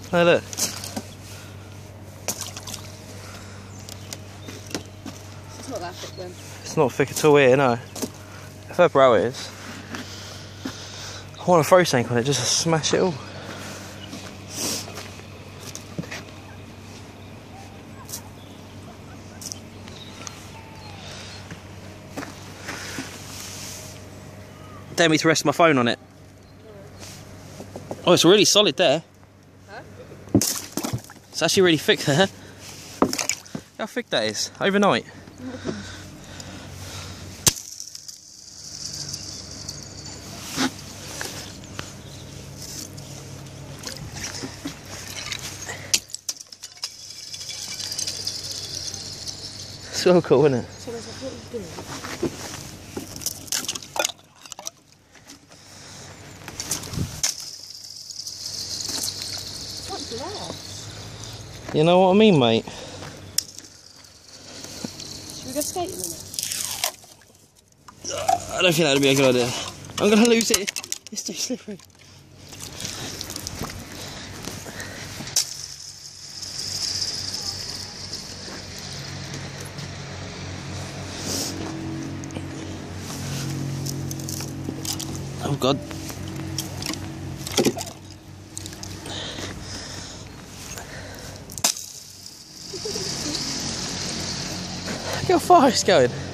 Oh look. It's not that thick then. It's not thick at all here, no. If her brow is. I want to throw something on it just to smash it all. Dare me to rest my phone on it. Oh, it's really solid there. Huh? It's actually really thick there. How thick that is, overnight. So cool, isn't it? So there's what you do. You know what I mean, mate? Should we go skating in it? I don't think that would be a good idea. I'm going to lose it. It's too slippery. Oh God. Look how far it's going.